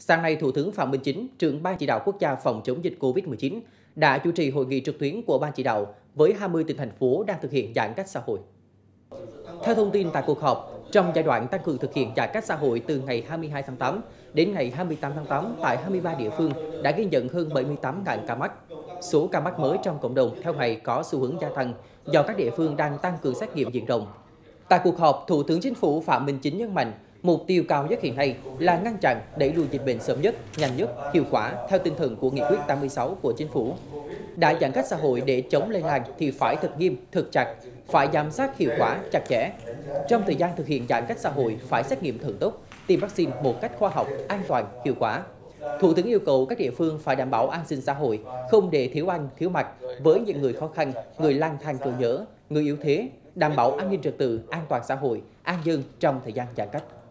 Sáng nay, Thủ tướng Phạm Minh Chính, trưởng Ban chỉ đạo quốc gia phòng chống dịch COVID-19, đã chủ trì hội nghị trực tuyến của Ban chỉ đạo với 20 tỉnh thành phố đang thực hiện giãn cách xã hội. Theo thông tin tại cuộc họp, trong giai đoạn tăng cường thực hiện giãn cách xã hội từ ngày 22 tháng 8 đến ngày 28 tháng 8 tại 23 địa phương đã ghi nhận hơn 78.000 ca mắc. Số ca mắc mới trong cộng đồng theo ngày có xu hướng gia tăng do các địa phương đang tăng cường xét nghiệm diện rộng. Tại cuộc họp, Thủ tướng Chính phủ Phạm Minh Chính nhấn mạnh, mục tiêu cao nhất hiện nay là ngăn chặn, đẩy lùi dịch bệnh sớm nhất, nhanh nhất, hiệu quả theo tinh thần của Nghị quyết 86 của Chính phủ. Đã giãn cách xã hội để chống lây lan thì phải thật nghiêm, thực chặt, phải giám sát hiệu quả, chặt chẽ. Trong thời gian thực hiện giãn cách xã hội phải xét nghiệm thần tốc, tiêm vaccine một cách khoa học, an toàn, hiệu quả. Thủ tướng yêu cầu các địa phương phải đảm bảo an sinh xã hội, không để thiếu ăn, thiếu mặc với những người khó khăn, người lang thang cơ nhỡ, người yếu thế, đảm bảo an ninh trật tự, an toàn xã hội, an dân trong thời gian giãn cách.